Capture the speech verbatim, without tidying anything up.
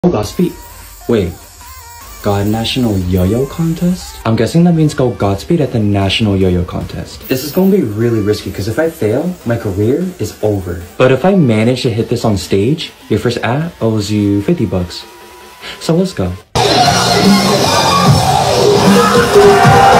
Oh, godspeed. Wait. God National Yo-Yo Contest? I'm guessing that means go Godspeed at the National Yo-Yo Contest. This is gonna be really risky because if I fail, my career is over. But if I manage to hit this on stage, your first act owes you fifty bucks. So let's go.